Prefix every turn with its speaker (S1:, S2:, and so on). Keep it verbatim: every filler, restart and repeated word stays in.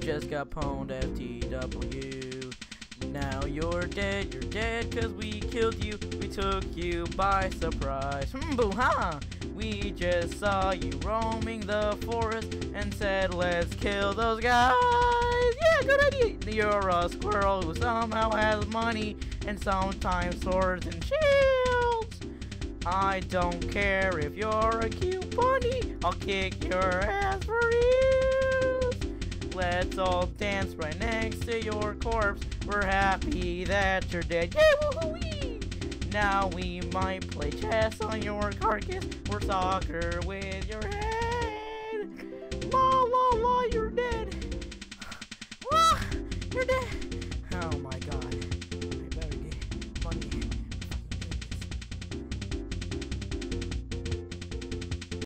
S1: just got pwned, F T W. Now you're dead, you're dead, cause we killed you. We took you by surprise. Hmm, boo, ha! We just saw you roaming the forest and said, let's kill those guys. Yeah, good idea. You're a squirrel who somehow has money and sometimes swords and shields. I don't care if you're a cute bunny. I'll kick your ass for real. Let's all dance right next to your corpse. We're happy that you're dead. Yeah, woohoo-wee! Now we might play chess on your carcass or soccer with your head.